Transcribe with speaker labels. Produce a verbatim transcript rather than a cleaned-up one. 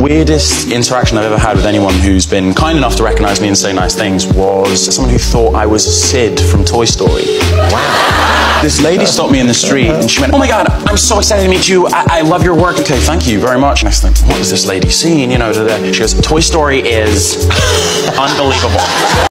Speaker 1: weirdest interaction I've ever had with anyone who's been kind enough to recognize me and say nice things was someone who thought I was Sid from Toy Story. Wow. This lady stopped me in the street and she went, "Oh my God, I'm so excited to meet you. I, I love your work." Okay, thank you very much. And I was like, what has this lady seen? You know, she goes, "Toy Story is unbelievable."